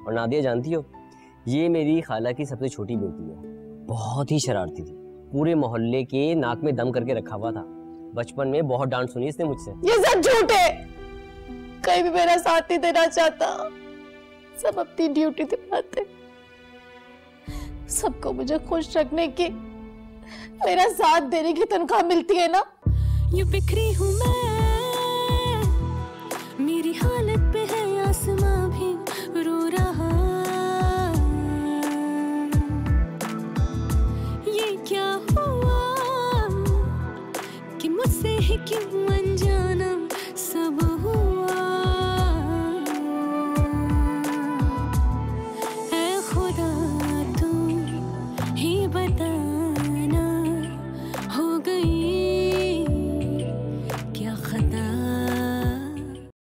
और नादिया जानती हो, ये मेरी खाला की सबसे छोटी बेटी है, बहुत ही शरारती थी, पूरे मोहल्ले के नाक में दम करके रखा हुआ था। बचपन में बहुत डांट सुनी इसने मुझसे। ये सब झूठ है, कहीं भी मेरा साथ नहीं देना चाहता, सब अपनी ड्यूटी निभाते। सबको मुझे खुश रखने की, मेरा साथ देने की तनख्वाह मिलती है ना। यूं बिखरी हूँ मैं